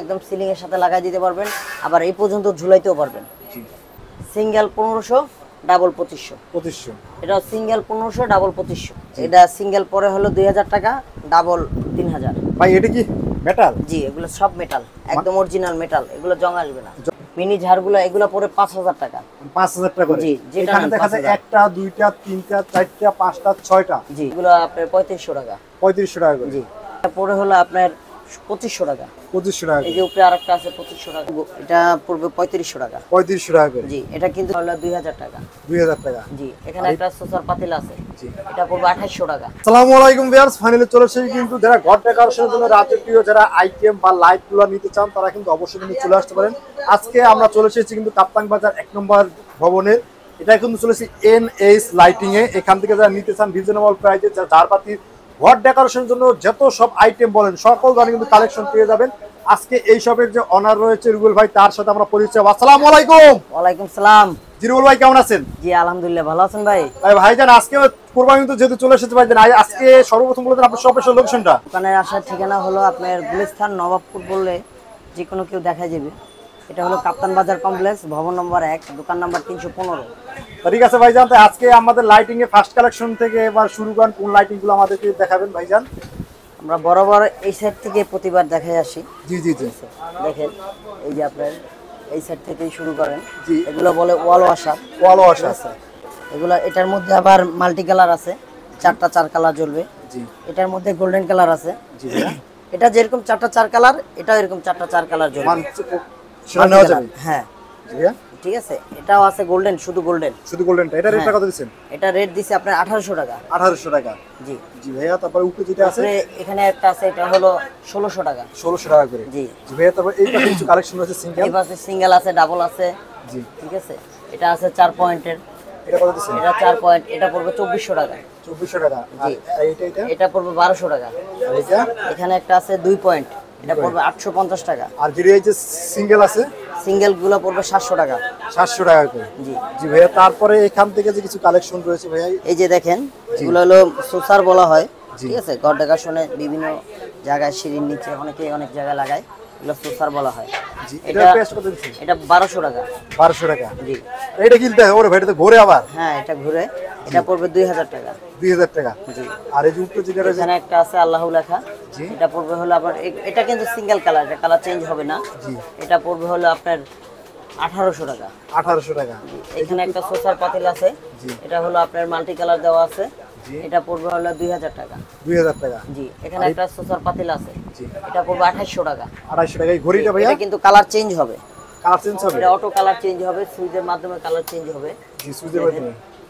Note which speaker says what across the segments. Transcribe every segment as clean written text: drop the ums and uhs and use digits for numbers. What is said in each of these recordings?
Speaker 1: একদম সিলিং এর সাথে লাগাই দিতে পারবেন, আবার এই পর্যন্ত ঝুলাইতেও পারবেন। Single 1500, double 2500। এটা সিঙ্গেল 1500, ডাবল 2500। এটা সিঙ্গেল পরে হলো 2000 টাকা, ডাবল 3000।
Speaker 2: ভাই এটা কি মেটাল?
Speaker 1: জি, এগুলো সব মেটাল, একদম অরিজিনাল মেটাল, এগুলো জং আসবে না। মিনি ঝাড়গুলো এগুলো পরে 5000 টাকা।
Speaker 2: 5000 টাকা করে?
Speaker 1: জি, যেটা
Speaker 2: এখানে দেখা যায় একটা, দুইটা, তিনটা, চারটা, পাঁচটা, ছয়টা।
Speaker 1: জি, এগুলো আপনার 3500 টাকা।
Speaker 2: 3500 টাকা করে?
Speaker 1: জি। পরে হলো আপনার 2500 টাকা।
Speaker 2: 2500 টাকা।
Speaker 1: এই যে উপরে আরেকটা আছে 2500 টাকা, এটা পড়বে 3500 টাকা।
Speaker 2: 3500 টাকা করে?
Speaker 1: জি, এটা কিন্তু হলো 2000 টাকা।
Speaker 2: 2000 টাকা?
Speaker 1: জি। এখানে একটা সোসার পাতিল আছে।
Speaker 2: জি।
Speaker 1: এটা পড়বে 2800 টাকা।
Speaker 2: আসসালামু আলাইকুম ভিউয়ার্স, ফাইনালি চলে এসেছি কিন্তু যারা ঘর ডেকোরেশনের জন্য রাজকীয় যারা আইটেম বা লাইটগুলো নিতে চান তারা কিন্তু অবশ্যই কিন্তু চলে আসতে পারেন। আজকে আমরা চলে এসেছি কিন্তু কাপ্তান বাজার 1 নম্বর ভবনের, এটা কিন্তু চলেছি NH লাইটিং এ। এখান থেকে যারা নিতে চান রিজনেবল প্রাইসে ঝাড়বাতি ঘর ডেকোরেশনের জন্য যত সব আইটেম বলেন সকল ধরনের কিন্তু কালেকশন পেয়ে যাবেন। আজকে এই শপের যে অনার রয়েছে রুবেল ভাই, তার সাথে আমরা পরিচয়। আসসালামু আলাইকুম।
Speaker 1: ওয়ালাইকুম সালাম।
Speaker 2: জি রুবেল ভাই, কেমন আছেন?
Speaker 1: জি আলহামদুলিল্লাহ, ভালো আছেন ভাই?
Speaker 2: ভাইজান আজকে কুরবানি কিন্তু যেহেতু চলে এসেছে ভাইজান, আজকে সর্বপ্রথম বলতেন আপনার শপের লোকেশনটা।
Speaker 1: দোকানের আসার ঠিকানা হলো আপনার গুলিস্তান নবাবপুর, বললে যে কোনো কেউ দেখা যাবে। এটা হলো কাপ্তান বাজার কমপ্লেক্স, ভবন নম্বর 1, দোকান নম্বর 315।
Speaker 2: ঠিক আছে ভাইজান, তো আজকে আমাদের লাইটিং এর ফার্স্ট কালেকশন থেকে এবার শুরু করেন, কোন লাইটিং গুলো আমাদেরকে দেখাবেন ভাইজান?
Speaker 1: আমরা বরাবর এই সাইড থেকে প্রতিবার দেখাই আসি।
Speaker 2: জি জি জি।
Speaker 1: দেখেন এই যে আপনার এই সাইড থেকেই শুরু করেন।
Speaker 2: জি।
Speaker 1: এগুলো বলে ওয়াল ওয়াশার।
Speaker 2: ওয়াল ওয়াশার
Speaker 1: আছে এগুলো। এটার মধ্যে আবার মাল্টি কালার আছে, 4টা 4 কালার জ্বলবে।
Speaker 2: জি।
Speaker 1: এটার মধ্যে গোল্ডেন কালার আছে।
Speaker 2: জি।
Speaker 1: এটা যেরকম 4টা 4 কালার, এটাও এরকম 4টা 4 কালার জ্বলবে।
Speaker 2: সেটা নেওয়া যাবে?
Speaker 1: হ্যাঁ।
Speaker 2: জি ভাইয়া।
Speaker 1: ঠিক আছে, এটাও আছে গোল্ডেন, শুধু গোল্ডেন।
Speaker 2: শুধু গোল্ডেনটা, এটা রেটটা কত দিবেন?
Speaker 1: এটা রেট দিছে আপনার 1800 টাকা।
Speaker 2: 1800 টাকা?
Speaker 1: জি।
Speaker 2: জি ভাইয়া, তারপরে উপরে যেটা আছে
Speaker 1: এখানে একটা আছে, এটা হলো 1600 টাকা।
Speaker 2: 1600 টাকা করে?
Speaker 1: জি।
Speaker 2: জি ভাইয়া, তারপর এই পাশে কিছু কালেকশন আছে সিঙ্গেল।
Speaker 1: এই পাশে সিঙ্গেল আছে, ডাবল আছে।
Speaker 2: জি।
Speaker 1: ঠিক আছে, এটা আছে 4 পয়েন্টের।
Speaker 2: এটা কত দিবেন?
Speaker 1: এটা 4 পয়েন্ট, এটা পড়বে 2400 টাকা।
Speaker 2: 2400 টাকা? আর
Speaker 1: জি।
Speaker 2: এটা
Speaker 1: এটা পড়বে 1200 টাকা।
Speaker 2: আর এটা?
Speaker 1: এখানে একটা আছে 2 পয়েন্ট, এটা পড়বে 850 টাকা।
Speaker 2: আর যেটা এই যে সিঙ্গেল আছে,
Speaker 1: সিঙ্গেল গুলো পড়বে 700 টাকা।
Speaker 2: 700 টাকা করে?
Speaker 1: জি।
Speaker 2: জি ভাইয়া, তারপরে এখান থেকে যে কিছু কালেকশন রয়েছে ভাইয়া,
Speaker 1: এই যে দেখেন, এগুলো হলো সোসার বলা হয়।
Speaker 2: জি।
Speaker 1: ঠিক আছে, ঘর ডেকোরেশনে বিভিন্ন জায়গায় সিঁড়ির নিচে অনেকে অনেক জায়গায় লাগায়, এগুলো সোসার বলা হয়।
Speaker 2: জি।
Speaker 1: এটা
Speaker 2: এটা প্রাইস কত দিচ্ছেন?
Speaker 1: এটা 1200 টাকা।
Speaker 2: 1200 টাকা?
Speaker 1: জি।
Speaker 2: এটা কি দেখ ওরে ভাই, এটা তো ঘোরে আবার।
Speaker 1: হ্যাঁ, এটা ঘুরে, এটা পড়বে 2000 টাকা।
Speaker 2: 2000 টাকা?
Speaker 1: জি।
Speaker 2: আর এই যে উপরে যেটা রয়েছে,
Speaker 1: এখানে একটা আছে আল্লাহু লেখা।
Speaker 2: জি।
Speaker 1: এটা পড়বে হলো আপনার এটা কিন্তু সিঙ্গেল কালার, এটা কালার চেঞ্জ হবে না।
Speaker 2: জি।
Speaker 1: এটা পড়বে হলো আপনার 1800 টাকা।
Speaker 2: 1800 টাকা?
Speaker 1: এখানে একটা সোসার পাতিল আছে।
Speaker 2: জি।
Speaker 1: এটা হলো আপনার মাল্টি কালার দেওয়া আছে।
Speaker 2: জি।
Speaker 1: এটা পড়বে হলো 2000 টাকা।
Speaker 2: 2000 টাকা?
Speaker 1: জি। এখানে একটা সোসার পাতিল আছে।
Speaker 2: জি।
Speaker 1: এটা পড়বে 2800 টাকা।
Speaker 2: 2800 টাকা? এই ঘড়িটা ভাইয়া
Speaker 1: এটা কিন্তু কালার চেঞ্জ হবে।
Speaker 2: কালার চেঞ্জ হবে?
Speaker 1: এটা অটো কালার চেঞ্জ হবে, সুইচের মাধ্যমে কালার চেঞ্জ হবে।
Speaker 2: জি, সুইচের মাধ্যমে?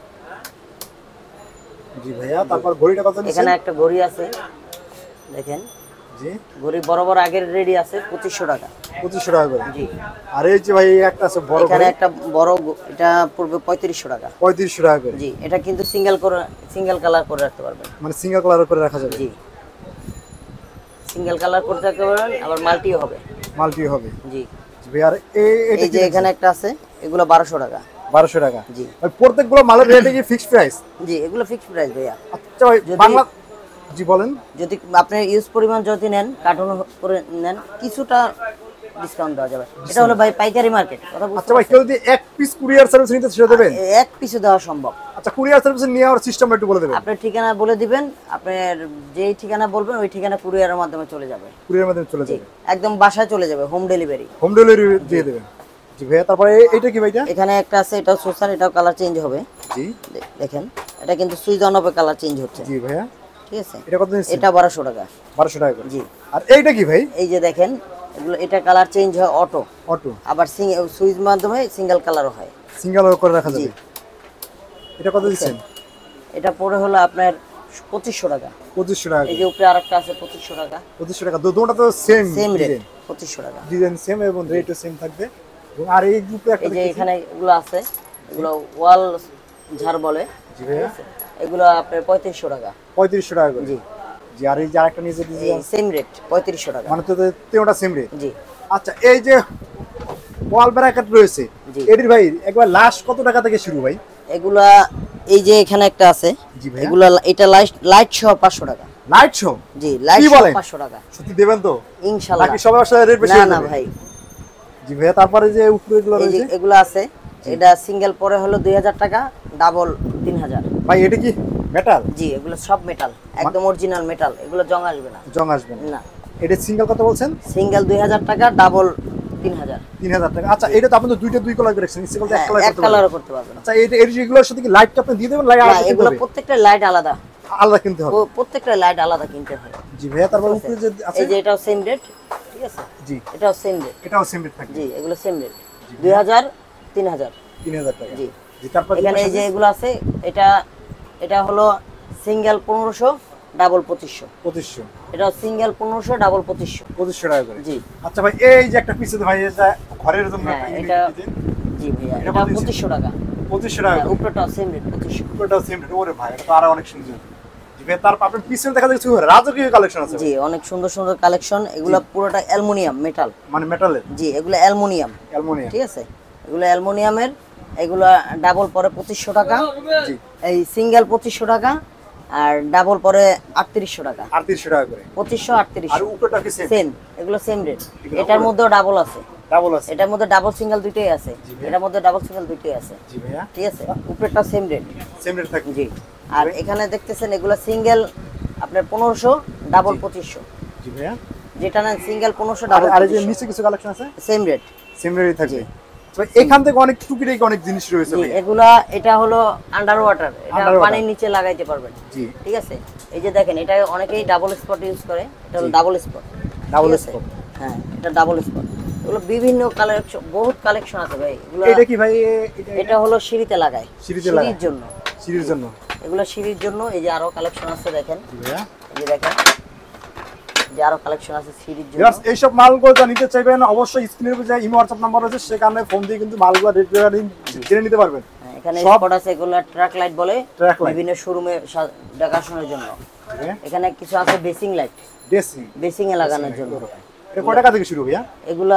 Speaker 2: জি ভাইয়া, তারপর ঘড়িটা কত নিছেন?
Speaker 1: এখানে একটা ঘড়ি আছে, দেখেন।
Speaker 2: জি।
Speaker 1: ঘড়ি বরাবর আগের রেডি আছে 2500 টাকা।
Speaker 2: 2500 টাকা করে?
Speaker 1: জি।
Speaker 2: আর এই যে ভাই এই একটা আছে বড়
Speaker 1: এখানে
Speaker 2: ঘড়ি,
Speaker 1: একটা বড়, এটা পড়বে 3500 টাকা।
Speaker 2: 3500 টাকা করে?
Speaker 1: জি। এটা কিন্তু সিঙ্গেল কালার করে রাখতে পারবেন।
Speaker 2: মানে সিঙ্গেল কালার করে রাখা যাবে?
Speaker 1: জি। সিঙ্গেল কালার করতে রাখতে পারবেন, আবার মাল্টিও হবে।
Speaker 2: মাল্টি হবে?
Speaker 1: জি।
Speaker 2: জি ভাই, আর এটা
Speaker 1: এই যে এখানে একটা আছে, এগুলো 1200 টাকা।
Speaker 2: 1200 টাকা?
Speaker 1: জি।
Speaker 2: ভাই প্রত্যেকগুলো মালের রেট কি ফিক্সড প্রাইস?
Speaker 1: জি, এগুলো ফিক্সড প্রাইস ভাইয়া।
Speaker 2: আচ্ছা ভাই,
Speaker 1: যদি-
Speaker 2: বাংলা, জি বলেন।
Speaker 1: যদি আপনি ইউজ পরিমাণ যদি নেন, কার্টুন করে নেন, কিছুটা ডিসকাউন্ট দেওয়া যাবে। এটা হলো ভাই পাইকারি মার্কেট, কথা বুঝতে
Speaker 2: আচ্ছা ভাই, কেউ যদি এক পিস কুরিয়ার সার্ভিস নিতে সেটা দেবেন?
Speaker 1: এক পিসে দেওয়া সম্ভব।
Speaker 2: আচ্ছা, কুরিয়ার সার্ভিস নেওয়ার সিস্টেমটা একটু বলে দেবেন?
Speaker 1: আপনার ঠিকানা বলে দিবেন, আপনার যেই ঠিকানা বলবেন ওই ঠিকানা কুরিয়ারের মাধ্যমে চলে যাবে।
Speaker 2: কুরিয়ার মাধ্যমে চলে
Speaker 1: জি,
Speaker 2: যাবে?
Speaker 1: একদম বাসায় চলে যাবে, হোম ডেলিভারি।
Speaker 2: হোম ডেলিভারি দিয়ে দেবেন? জি ভাইয়া, তারপরে এইটা কি ভাইটা?
Speaker 1: এখানে একটা আছে, এটাও সোসার, এটাও কালার চেঞ্জ হবে।
Speaker 2: জি।
Speaker 1: দেখেন, এটা কিন্তু সুইচ অন অফে কালার চেঞ্জ হচ্ছে।
Speaker 2: জি ভাইয়া।
Speaker 1: ঠিক আছে,
Speaker 2: এটা কত দিচ্ছেন?
Speaker 1: এটা 1200 টাকা।
Speaker 2: 1200 টাকা করে?
Speaker 1: জি।
Speaker 2: আর এইটা কি ভাই?
Speaker 1: এই যে দেখেন, এগুলো এটা কালার চেঞ্জ হয় অটো,
Speaker 2: অটো?
Speaker 1: আবার সুইচ মাধ্যমে সিঙ্গেল কালারও হয়।
Speaker 2: সিঙ্গেল করে রাখা
Speaker 1: জি।
Speaker 2: যাবে? এটা কত দিচ্ছেন?
Speaker 1: এটা পড়ে হলো আপনার 2500 টাকা।
Speaker 2: 2500 টাকা?
Speaker 1: এই যে উপরে আরেকটা আছে 2500 টাকা।
Speaker 2: 2500 টাকা? দুটোটা তো সেম
Speaker 1: সেম রেট,
Speaker 2: ডিজাইন?
Speaker 1: 2500 টাকা।
Speaker 2: ডিজাইন সেম এবং রেটও সেম থাকবে। এবং আর এই গ্রুপে একটা
Speaker 1: এই যে
Speaker 2: দেখতেছি।
Speaker 1: এখানে এগুলো আছে, এগুলো ওয়াল ঝাড় বলে।
Speaker 2: জি ভাইয়া।
Speaker 1: এগুলো আপনার 3500 টাকা।
Speaker 2: 3500 টাকা করে?
Speaker 1: জি।
Speaker 2: জি। আর এই যে আরেকটা নিচে
Speaker 1: এই
Speaker 2: ডিজাইন,
Speaker 1: সেম রেট 3500 টাকা।
Speaker 2: মানে তো তিনটা সেম রেট?
Speaker 1: জি।
Speaker 2: আচ্ছা, এই যে ওয়াল ব্র্যাকেট রয়েছে,
Speaker 1: জি।
Speaker 2: এটির ভাই একবার লাস্ট কত টাকা থেকে শুরু ভাই?
Speaker 1: এগুলা এই যে এখানে একটা আছে,
Speaker 2: জি ভাইয়া।
Speaker 1: এগুলা এটা লাইট সহ 500 টাকা।
Speaker 2: লাইট শো
Speaker 1: জি লাইট
Speaker 2: কি
Speaker 1: শো
Speaker 2: বলেন?
Speaker 1: 500 টাকা
Speaker 2: সত্যি দেবেন তো?
Speaker 1: ইনশাআল্লাহ।
Speaker 2: বাকি সবার সাথে রেট বেশি
Speaker 1: না
Speaker 2: হয়ে
Speaker 1: না
Speaker 2: যাবে।
Speaker 1: ভাই,
Speaker 2: জি ভাইয়া, তারপরে যে উপরে এগুলো
Speaker 1: এই যে
Speaker 2: রয়েছে
Speaker 1: এগুলো আছে, এটা সিঙ্গেল পরে হলো 2000 টাকা, ডাবল 3000।
Speaker 2: ভাই, এটা কি মেটাল?
Speaker 1: জি এগুলো সব মেটাল, একদম অরিজিনাল মেটাল, এগুলো জং আসবে না।
Speaker 2: জং আসবে
Speaker 1: না।
Speaker 2: এটা সিঙ্গেল কত বলছেন?
Speaker 1: সিঙ্গেল 2000 টাকা, ডাবল 3000।
Speaker 2: 3000 টাকা। আচ্ছা, এটা তো আপনি তো দুই কালার করে রাখছেন, সিঙ্গেল তো এক কালার
Speaker 1: এক
Speaker 2: করতে পারবেন।
Speaker 1: কালারও করতে পারবেন।
Speaker 2: আচ্ছা, এগুলোর সাথে কি লাইট আপনি দিয়ে দেবেন? লাইট
Speaker 1: না,
Speaker 2: আলাদা কিনতে
Speaker 1: এগুলো
Speaker 2: হবে?
Speaker 1: প্রত্যেকটা লাইট আলাদা,
Speaker 2: আলাদা কিনতে হবে।
Speaker 1: প্রত্যেকটা লাইট আলাদা কিনতে হয়।
Speaker 2: জি ভাইয়া, তারপর উপরে যে আছে
Speaker 1: এই যে এটাও সেম রেট, ঠিক আছে?
Speaker 2: জি,
Speaker 1: এটাও সেম রেট।
Speaker 2: এটাও সেম রেট থাকবে।
Speaker 1: জি এগুলো সেম রেট, 2000 3000।
Speaker 2: 3000 টাকা।
Speaker 1: জি।
Speaker 2: জি, তারপর
Speaker 1: এখানে এই যে এগুলো আছে, এটা হলো সিঙ্গেল 1500, ডাবল 2500।
Speaker 2: 2500।
Speaker 1: এটা সিঙ্গেল 1500, ডাবল 2500।
Speaker 2: 2500 টাকা করে।
Speaker 1: জি।
Speaker 2: আচ্ছা ভাই, এই যে একটা পিস ভাই, এটা ঘরের জন্য
Speaker 1: হ্যাঁ,
Speaker 2: একটা
Speaker 1: এটা
Speaker 2: ইউনিট দিন।
Speaker 1: জি ভাইয়া,
Speaker 2: এটা
Speaker 1: এটা
Speaker 2: কত দিচ্ছেন?
Speaker 1: 2500 টাকা।
Speaker 2: 2500 টাকা
Speaker 1: হ্যাঁ,
Speaker 2: করে।
Speaker 1: উপরেটাও সেম রেট 2500।
Speaker 2: উপরেটাও সেম রেট। ওরে ভাই, এটা তো আরো অনেক সুন্দর। জি ভাই, তারপর আপনার পিছনে দেখা যাচ্ছে রাজকীয় কালেকশন আছে।
Speaker 1: জি অনেক সুন্দর সুন্দর কালেকশন, এগুলো পুরোটা অ্যালুমিনিয়াম মেটাল।
Speaker 2: মানে মেটালের?
Speaker 1: জি এগুলো অ্যালুমিনিয়াম,
Speaker 2: অ্যালুমিনিয়াম।
Speaker 1: ঠিক আছে? এগুলো অ্যালুমিনিয়ামের, এগুলো ডাবল পরে 2500 টাকা।
Speaker 2: জি।
Speaker 1: এই সিঙ্গেল 2500 টাকা, আর ডাবল পরে 3800 টাকা।
Speaker 2: 3800 টাকা করে।
Speaker 1: 2500
Speaker 2: আর
Speaker 1: 3800
Speaker 2: উপরেটা কি সেম?
Speaker 1: সেম, এগুলো সেম রেট।
Speaker 2: এগুলো
Speaker 1: এটার
Speaker 2: উপরে?
Speaker 1: মধ্যেও ডাবল আছে,
Speaker 2: ডাবল আছে?
Speaker 1: এটার মধ্যে ডাবল সিঙ্গেল দুইটাই আছে,
Speaker 2: জি ভাইয়া।
Speaker 1: এটার মধ্যে ডাবল সিঙ্গেল দুইটাই আছে,
Speaker 2: জি ভাইয়া,
Speaker 1: ঠিক আছে? উপরেরটা সেম রেট।
Speaker 2: সেম রেট থাকবে।
Speaker 1: জি। আর এখানে দেখতেছেন এগুলো সিঙ্গেল আপনার 1500, ডাবল
Speaker 2: জি।
Speaker 1: 2500।
Speaker 2: জি ভাইয়া।
Speaker 1: যেটা নেন সিঙ্গেল 1500,
Speaker 2: আর
Speaker 1: ডাবল
Speaker 2: আর এই যে
Speaker 1: 2500,
Speaker 2: নিচে কিছু কালেকশন আছে,
Speaker 1: সেম রেট।
Speaker 2: সেম রেটই থাকবে।
Speaker 1: জি।
Speaker 2: তো এখান থেকে অনেক টুকিটাকি অনেক জিনিস রয়েছে
Speaker 1: জি
Speaker 2: ভাই।
Speaker 1: এগুলা, এটা হলো আন্ডার ওয়াটার, এটা
Speaker 2: Under water।
Speaker 1: পানির নিচে লাগাইতে পারবেন,
Speaker 2: জি।
Speaker 1: ঠিক আছে? এই যে দেখেন, এটা অনেকেই ডাবল স্পট ইউজ করে, এটা হলো
Speaker 2: জি।
Speaker 1: Double spot.
Speaker 2: Double spot.
Speaker 1: হ্যাঁ, এটা ডাবল স্পট। এগুলো বিভিন্ন কালেকশন, বহুত কালেকশন আছে ভাই এগুলো।
Speaker 2: এটা কি ভাই?
Speaker 1: এটা হলো সিঁড়িতে লাগায়,
Speaker 2: সিঁড়িতে লাগায়?
Speaker 1: সিঁড়ির জন্য।
Speaker 2: সিরিজের জন্য?
Speaker 1: এগুলো সিঁড়ির জন্য। এই যে আরো কালেকশন আছে দেখেন,
Speaker 2: জি ভাইয়া।
Speaker 1: এই যে দেখেন, যে আরো কালেকশন আছে সিঁড়ির জন্য।
Speaker 2: ভিউয়ার্স, এইসব মালগুলো যা নিতে চাইবেন অবশ্যই স্ক্রিনের উপরে যে ইমো হোয়াটসঅ্যাপ নাম্বার আছে সেখানে ফোন দিয়ে কিন্তু মালগুলো রেট জেনে নিতে পারবেন।
Speaker 1: হ্যাঁ, এখানে
Speaker 2: সব-
Speaker 1: স্পট আছে, এগুলো ট্রাক লাইট বলে,
Speaker 2: ট্রাক লাইট।
Speaker 1: বিভিন্ন শোরুমে দেখাশোনার জন্য।
Speaker 2: হ্যাঁ,
Speaker 1: এখানে কিছু আছে বেসিং লাইট,
Speaker 2: ড্রেসিং।
Speaker 1: বেসিং এ লাগানোর জন্য।
Speaker 2: এটা কয় টাকা থেকে শুরু ভাইয়া?
Speaker 1: এগুলা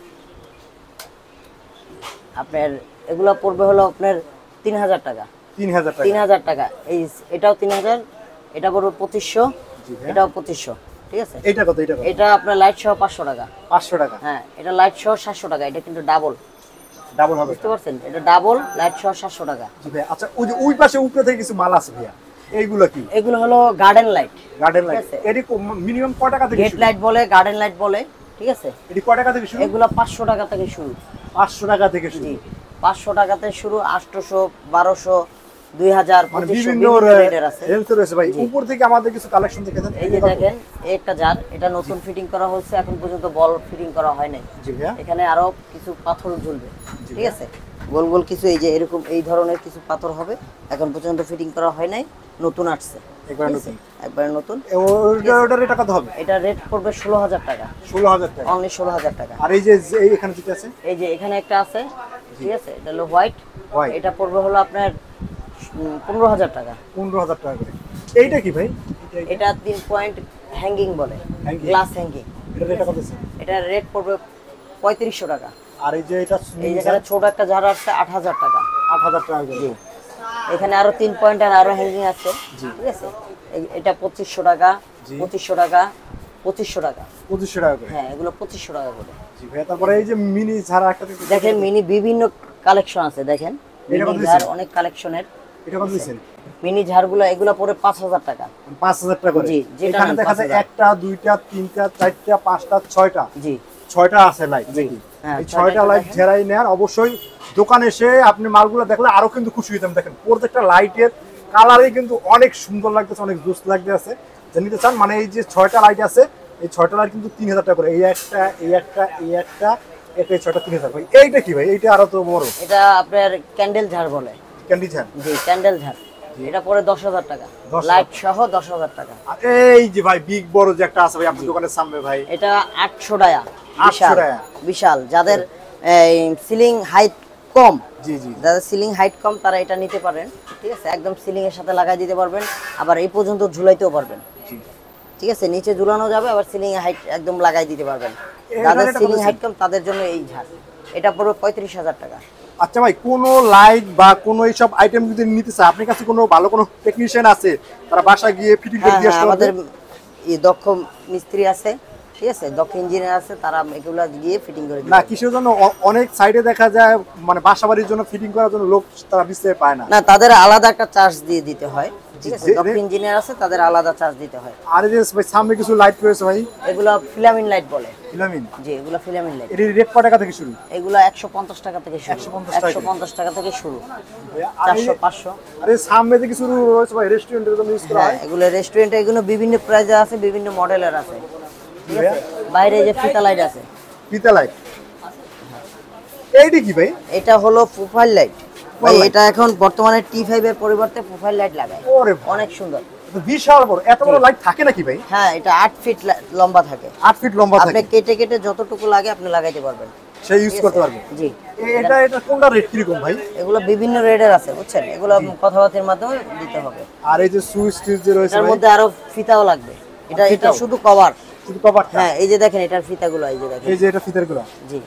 Speaker 1: আপনার, এগুলা পড়বে হলো আপনার 3000 টাকা।
Speaker 2: 3000 টাকা।
Speaker 1: 3000 টাকা। এই এটাও 3000, এটা পড়বে 2500,
Speaker 2: জি ভাইয়া।
Speaker 1: এটাও 2500, ঠিক আছে?
Speaker 2: এটা কত? এটা কত?
Speaker 1: এটা আপনার লাইট সহ 500 টাকা।
Speaker 2: 500 টাকা।
Speaker 1: হ্যাঁ, এটা লাইট সহ 700 টাকা। এটা কিন্তু ডাবল,
Speaker 2: ডাবল হবে।
Speaker 1: বুঝতে পারছেন? এটা ডাবল, লাইট সহ 700 টাকা।
Speaker 2: জি ভাইয়া। আচ্ছা, ওই যে ওই পাশে উপরে থেকে কিছু মাল আছে ভাইয়া, এইগুলো কি?
Speaker 1: এগুলো হলো গার্ডেন লাইট,
Speaker 2: গার্ডেন
Speaker 1: ঠিক
Speaker 2: লাইট।
Speaker 1: আছে।
Speaker 2: এটি মিনিমাম কয় টাকা থেকে
Speaker 1: গেট
Speaker 2: শুরু?
Speaker 1: লাইট বলে, গার্ডেন লাইট বলে, ঠিক আছে?
Speaker 2: এটি কয় টাকা থেকে শুরু?
Speaker 1: এগুলো 500 টাকা থেকে শুরু।
Speaker 2: 500 টাকা থেকে শুরু।
Speaker 1: জি 500 টাকাতে শুরু, 800, 1200, 2000,
Speaker 2: মানে
Speaker 1: 2500
Speaker 2: বিভিন্ন
Speaker 1: রেটের আছে।
Speaker 2: রেঞ্জ রয়েছে ভাই। উপর থেকে আমাদের কিছু কালেকশন দেখে দেন।
Speaker 1: এই যে দেখেন, এই একটা জার, এটা নতুন ফিটিং করা হচ্ছে, এখন পর্যন্ত বল ফিটিং করা হয় নাই।
Speaker 2: জি ভাইয়া।
Speaker 1: এখানে আরো কিছু পাথর ঝুলবে, ঠিক আছে? গোল গোল কিছু, এই যে এরকম এই ধরনের কিছু পাথর হবে, এখন পর্যন্ত ফিটিং করা হয় নাই, নতুন আসছে,
Speaker 2: একবার
Speaker 1: ঠিক আছে?
Speaker 2: নতুন।
Speaker 1: একবারে নতুন।
Speaker 2: ওটার এটা কত হবে?
Speaker 1: এটা রেট পড়বে 16000 টাকা,
Speaker 2: 16000 টাকা।
Speaker 1: অনলি 16000 টাকা।
Speaker 2: আর এই যে এখানে যেটা আছে,
Speaker 1: এই যে এখানে একটা আছে, ঠিক আছে? এটা হলো হোয়াইট,
Speaker 2: White।
Speaker 1: এটা পড়বে হলো আপনার 15000 টাকা।
Speaker 2: 15000 টাকা করে। এইটা কি ভাই?
Speaker 1: এটা 3 পয়েন্ট হ্যাঙ্গিং বলে,
Speaker 2: Hanging।
Speaker 1: Glass hanging.
Speaker 2: এটা রেট কত আছে?
Speaker 1: এটা রেট পড়বে 3500 টাকা।
Speaker 2: আর এই যে এটা
Speaker 1: এই যেখানে ছোট একটা জার আছে 8000 টাকা।
Speaker 2: 8000 টাকা করে।
Speaker 1: এখানে আরো 3 পয়েন্ট আর আরো হ্যাঙ্গিং আছে, ঠিক আছে? এটা 2500 টাকা,
Speaker 2: জি।
Speaker 1: 2500 টাকা, 2500 টাকা।
Speaker 2: 2500 টাকা করে।
Speaker 1: হ্যাঁ, এগুলো 2500 টাকা করে।
Speaker 2: জি ভাই। তারপরে এই যে মিনি ঝাড়া একটা দেখতে-
Speaker 1: দেখেন মিনি বিভিন্ন কালেকশন আছে, দেখেন
Speaker 2: এটা কত
Speaker 1: মিনি
Speaker 2: দিচ্ছেন?
Speaker 1: ঝাড় অনেক কালেকশনের।
Speaker 2: এটা কত দিচ্ছেন?
Speaker 1: মিনি ঝাড়গুলো এগুলো পড়ে 5000 টাকা।
Speaker 2: 5000 টাকা করে।
Speaker 1: জি, যেটা
Speaker 2: এখানে
Speaker 1: নেন
Speaker 2: দেখা যায়
Speaker 1: 5000।
Speaker 2: একটা, দুইটা, তিনটা, চারটা, পাঁচটা, ছয়টা।
Speaker 1: জি
Speaker 2: 6টা আছে লাইট নাকি?
Speaker 1: হ্যাঁ,
Speaker 2: এই
Speaker 1: 6টা
Speaker 2: 6টা লাইট
Speaker 1: দেখেন।
Speaker 2: যারাই নেন অবশ্যই দোকানে এসে আপনি মালগুলো দেখলে আরো কিন্তু খুশি হইতাম। দেখেন প্রত্যেকটা লাইটের কালারই কিন্তু অনেক সুন্দর লাগতেছে, অনেক জোস লাগতেছে। যে নিতে চান, মানে এই যে 6টা লাইট আছে, এই 6টা লাইট কিন্তু 3000 টাকা করে। এই একটা, এই একটা, এই একটা, এটা, এই 6টা 3000 ভাই। এইটা কি ভাই? এইটা আরো তো বড়।
Speaker 1: এটা আপনার ক্যান্ডেল ঝাড় বলে।
Speaker 2: ক্যান্ডি ঝাড়।
Speaker 1: জি ক্যান্ডেল ঝাড়। এটা পরে 10000 টাকা,
Speaker 2: 10,000
Speaker 1: লাইট সহ 10000 টাকা।
Speaker 2: আর এই যে ভাই বিগ বড় যে একটা আছে ভাই আপনার দোকানের সামনে ভাই,
Speaker 1: এটা 800 টাকা,
Speaker 2: 800
Speaker 1: বিশাল
Speaker 2: টাকা।
Speaker 1: বিশাল। যাদের সিলিং হাইট কম,
Speaker 2: জি জি
Speaker 1: যাদের সিলিং হাইট কম তারা এটা নিতে পারেন, ঠিক আছে? একদম সিলিং এর সাথে লাগাই দিতে পারবেন, আবার এই পর্যন্ত ঝুলাইতেও পারবেন,
Speaker 2: জি।
Speaker 1: ঠিক আছে? নিচে ঝুলানো যাবে, আবার সিলিং এ হাইট একদম লাগাই দিতে পারবেন।
Speaker 2: এটার
Speaker 1: যাদের
Speaker 2: রেটটা কত
Speaker 1: সিলিং
Speaker 2: আছে?
Speaker 1: হাইট কম তাদের জন্য এই ঝাড়। এটা পড়বে 35000 টাকা।
Speaker 2: আচ্ছা ভাই, কোনো লাইট বা কোনো এইসব আইটেম যদি নিতে চায়, আপনার কাছে কোনো ভালো কোনো টেকনিশিয়ান আছে তারা বাসা গিয়ে ফিটিং করে দিয়ে আসতে পারবে?
Speaker 1: আমাদের দক্ষ মিস্ত্রি আছে, ঠিক আছে, দক্ষ ইঞ্জিনিয়ার আছে, তারা এগুলা গিয়ে ফিটিং করে
Speaker 2: না কিসের জন্য অনেক সাইডে দেখা যায় মানে বাসা বাড়ির জন্য ফিটিং করার জন্য লোক তারা বিস্তারে পায় না।
Speaker 1: না, তাদের আলাদা একটা চার্জ দিয়ে দিতে হয়, ঠিক আছে, দক্ষ ইঞ্জিনিয়ার আছে, তাদের আলাদা চার্জ দিতে হয়।
Speaker 2: আর এই যে ভাই সামনে কিছু লাইট রয়েছে ভাই,
Speaker 1: এগুলা ফিলামিন লাইট বলে।
Speaker 2: ফিলামিন?
Speaker 1: জি, এগুলা ফিলামিন লাইট।
Speaker 2: এর রেট কত টাকা থেকে শুরু?
Speaker 1: এগুলা 150 টাকা থেকে শুরু। 150 টাকা থেকে শুরু, 400 500।
Speaker 2: আরে সামনে যে কিছু রয়েছে ভাই রেস্টুরেন্টের জন্য ইউজ করা হয়?
Speaker 1: এগুলো রেস্টুরেন্টে, এগুলো বিভিন্ন প্রাইজে আছে, বিভিন্ন মডেলের আছে, ঠিক আছে। বাইরে এই যে ফিতা লাইট আছে,
Speaker 2: ফিতা লাইট। এইটা কি ভাই?
Speaker 1: এটা হলো প্রোফাইল লাইট ভাই। এটা এখন বর্তমানে T5 এর পরিবর্তে প্রোফাইল লাইট লাগায়।
Speaker 2: ওরে
Speaker 1: অনেক সুন্দর,
Speaker 2: বিশাল বড়। এত বড় লাইট থাকে নাকি ভাই?
Speaker 1: হ্যাঁ, এটা 8 ফিট লম্বা থাকে।
Speaker 2: 8 ফিট লম্বা থাকে।
Speaker 1: আপনি কেটে কেটে যতটুকু লাগে আপনি লাগাইতে পারবেন,
Speaker 2: সেই ইউজ করতে পারবে।
Speaker 1: জি।
Speaker 2: এটা কোনটা রেট কি রকম ভাই?
Speaker 1: এগুলো বিভিন্ন রেটের আছে, বুঝছেন, এগুলো কথাবার্তার মাধ্যমে দিতে হবে।
Speaker 2: আর এই যে সুইচ টিউজ যে রয়েছে
Speaker 1: এর
Speaker 2: ভাই,
Speaker 1: মধ্যে আরো ফিতাও লাগবে। এটা শুধু কভার,
Speaker 2: শুধু কভারটা?
Speaker 1: হ্যাঁ, এই যে দেখেন এটার ফিতাগুলো, এই যে দেখেন,
Speaker 2: এই যে এটা ফিতারগুলো।
Speaker 1: জি,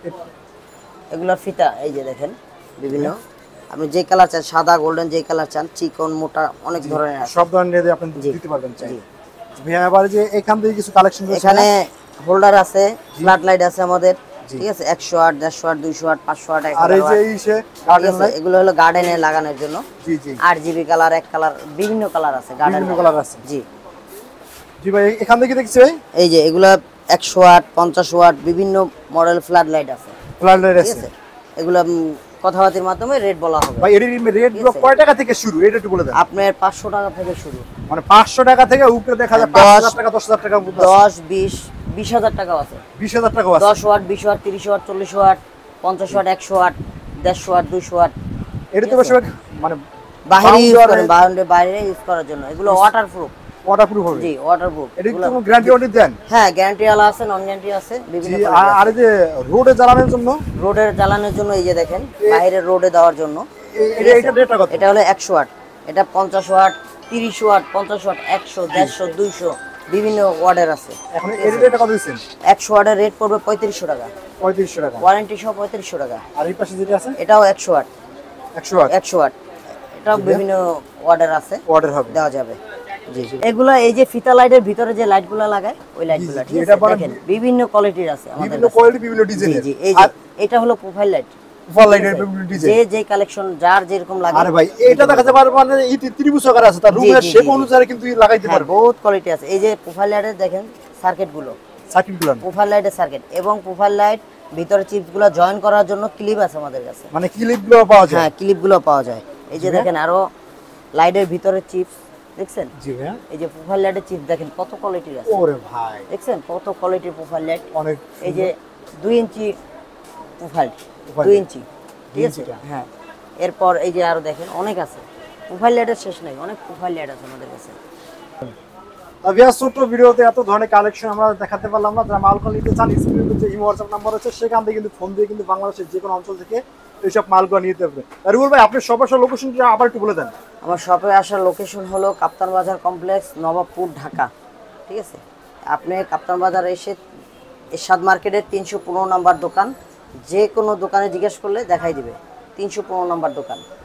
Speaker 1: এগুলোর ফিতা এই যে দেখেন বিভিন্ন, আপনি যে কালার চান, সাদা গোল্ডেন যে কালার চান, চিকন মোটা অনেক ধরনের আছে,
Speaker 2: সব ধরনের আপনি দিতে পারবেন চাই। ভাইয়া এবারে যে এখান থেকে কিছু কালেকশন রয়েছে,
Speaker 1: এখানে হোল্ডার আছে, ফ্ল্যাট লাইট আছে আমাদের, ঠিক আছে, 108 150 208 508।
Speaker 2: আর এই যে এইসে গার্ডেন লাইট,
Speaker 1: এগুলো হলো গার্ডেনে লাগানোর জন্য।
Speaker 2: জি জি,
Speaker 1: RGB কালার, এক কালার, বিভিন্ন কালার আছে, গার্ডেন
Speaker 2: বিভিন্ন কালার আছে।
Speaker 1: জি
Speaker 2: জি ভাই, এখান থেকে দেখছি ভাই
Speaker 1: এই যে এগুলা 108 50 ওয়াট বিভিন্ন মডেল ফ্ল্যাট লাইট আছে,
Speaker 2: ফ্ল্যাট লাইট
Speaker 1: ঠিক
Speaker 2: আছে।
Speaker 1: আছে। এগুলা কথাবার্তার মাধ্যমে রেট বলা হবে।
Speaker 2: ভাই এর রেট গুলো কয় টাকা থেকে শুরু এটা একটু বলে দেন।
Speaker 1: আপনার 500 টাকা থেকে শুরু,
Speaker 2: মানে 500 টাকা থেকে উপরে দেখা যায় 5000 টাকা 10000 টাকা পর্যন্ত
Speaker 1: 10 20 20000 টাকাও আছে,
Speaker 2: 20000 টাকাও আছে।
Speaker 1: 10 watt 20 watt 30 watt 40 watt 50 watt 100 watt 150 watt 200 watt.
Speaker 2: এটা তো বেশি মানে
Speaker 1: বাইরে ইউজ করেন, বাইরে ইউজ করার জন্য। এগুলো ওয়াটারপ্রুফ।
Speaker 2: ওয়াটারপ্রুফ হবে?
Speaker 1: জি, ওয়াটারপ্রুফ।
Speaker 2: এটা কি কোনো গ্যারান্টি ওয়ারেন্টি দেন?
Speaker 1: হ্যাঁ, গ্যারান্টি ওয়ালা আছে, নন গ্যারান্টি আছে, বিভিন্ন
Speaker 2: জি।
Speaker 1: কোয়ালিটি
Speaker 2: আর এই যে রোডে জ্বালানোর জন্য,
Speaker 1: রোডে জ্বালানোর জন্য এই যে দেখেন, বাইরের রোডে দেওয়ার জন্য
Speaker 2: এটা রেটটা কত?
Speaker 1: এটা হলো 100 ওয়াট, এটা 50 ওয়াট 30 ওয়াট 50 ওয়াট 100 150 200 বিভিন্ন ওয়াটের আছে।
Speaker 2: এখন এর রেটটা কত দিচ্ছেন?
Speaker 1: 100 ওয়াটের রেট পড়বে 3500 টাকা,
Speaker 2: 3500 টাকা।
Speaker 1: ওয়ারেন্টি সহ 3500 টাকা।
Speaker 2: আর এই পাশে যেটা আছে
Speaker 1: এটাও 100 ওয়াট,
Speaker 2: 100 ওয়াট।
Speaker 1: 100 ওয়াট, এটাও বিভিন্ন ওয়াটের আছে,
Speaker 2: অর্ডার হবে।
Speaker 1: দেওয়া যাবে। জি জি, এগুলা এই যে ফিতা লাইটের ভিতরে যে লাইটগুলো লাগায় ওই লাইটগুলো, ঠিক আছে, দেখেন বিভিন্ন কোয়ালিটির আছে আমাদের
Speaker 2: বিভিন্ন
Speaker 1: কাছে।
Speaker 2: কোয়ালিটি বিভিন্ন
Speaker 1: জি
Speaker 2: ডিজাইনের।
Speaker 1: জি, এই যে এটা হলো প্রোফাইল লাইট,
Speaker 2: ফুল লাইটের বিভিন্ন ডিজাইন।
Speaker 1: যে যে কালেকশন যার যেরকম লাগে।
Speaker 2: আরে ভাই এটা দেখাতে পারবে মানে এই ত্রিভুজ আকার আছে, তার রুমের শেপ অনুসারে কিন্তু লাগাইতে
Speaker 1: হ্যাঁ,
Speaker 2: পারবে।
Speaker 1: বহুত কোয়ালিটি আছে। এই যে প্রোফাইল লাইটের দেখেন সার্কিটগুলো,
Speaker 2: সার্কিটগুলো
Speaker 1: প্রোফাইল লাইটের সার্কিট এবং প্রোফাইল লাইট ভিতরে চিপগুলো জয়েন করার জন্য ক্লিপ আছে আমাদের কাছে।
Speaker 2: মানে ক্লিপগুলো পাওয়া যায়?
Speaker 1: হ্যাঁ, ক্লিপগুলো পাওয়া যায়। এই যে দেখেন আরো লাইটের ভিতরে চিপস দেখছেন?
Speaker 2: জি ভাই।
Speaker 1: এই যে প্রোফাইল লাইটের চিপ দেখেন কত কোয়ালিটির আছে।
Speaker 2: ওরে ভাই
Speaker 1: দেখছেন কত কোয়ালিটির প্রোফাইল লাইট।
Speaker 2: অনেক।
Speaker 1: এই যে 2 ইঞ্চি প্রোফাইল, 2 ইঞ্চি, ঠিক আছে। হ্যাঁ, এরপর এই যে আরো দেখেন অনেক আছে, প্রোফাইল লাইটের শেষ নাই, অনেক প্রোফাইল লাইট আছে আমাদের কাছে।
Speaker 2: ভিউয়ার্স, ছোট ভিডিওতে এত ধরনের কালেকশন আমরা দেখাতে পারলাম না। যারা মালগুলো নিতে চান, স্ক্রিনে যে ইমো হোয়াটসঅ্যাপ নাম্বার আছে সেখান থেকে কিন্তু ফোন দিয়ে কিন্তু বাংলাদেশের যে কোনো অঞ্চল থেকে এইসব মালগুলো নিতে পারবেন। রুবেল ভাই, আপনি সবার লোকেশনটা আবার একটু বলে দেন।
Speaker 1: আমার শপে আসার লোকেশন হলো কাপ্তান বাজার কমপ্লেক্স, নবাবপুর, ঢাকা, ঠিক আছে। আপনি কাপ্তান বাজার এসে এরশাদ মার্কেটের 315 নম্বর দোকান, যে কোনো দোকানে জিজ্ঞেস করলে দেখাই দিবে, 315 নম্বর দোকান।